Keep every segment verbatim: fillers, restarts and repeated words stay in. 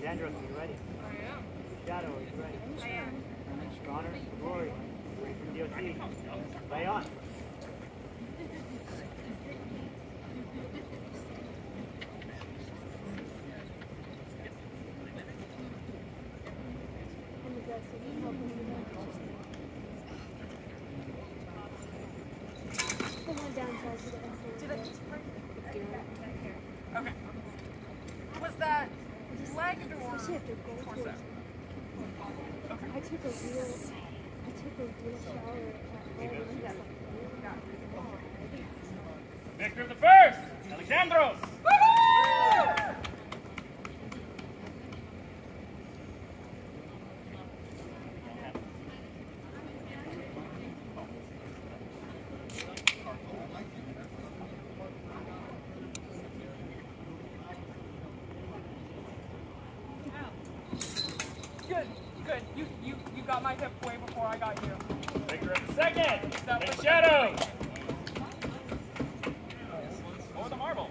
Alexandros, are you ready? I am. Shadow, are you ready? I am. Connor, Glory, ready for D O C. Play on. Okay. Was that legged or torso? Okay. I took a real, I took a real shower at home. Yeah. Got it. Victor of the first, Alexandros. Good, good. You you you got my hip way before I got you. Victor of the second, That was the shadow. Over the marbles.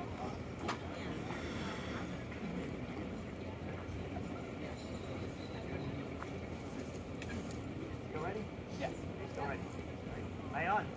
You ready? Yes. Go ready. Play on.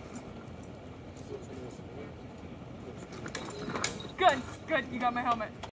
Good, good. You got my helmet.